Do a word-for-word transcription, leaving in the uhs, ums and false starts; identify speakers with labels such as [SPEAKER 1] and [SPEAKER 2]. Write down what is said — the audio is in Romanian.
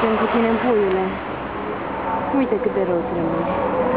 [SPEAKER 1] Suntem cu tine, puiule. Uite cât de rău îți rămâne.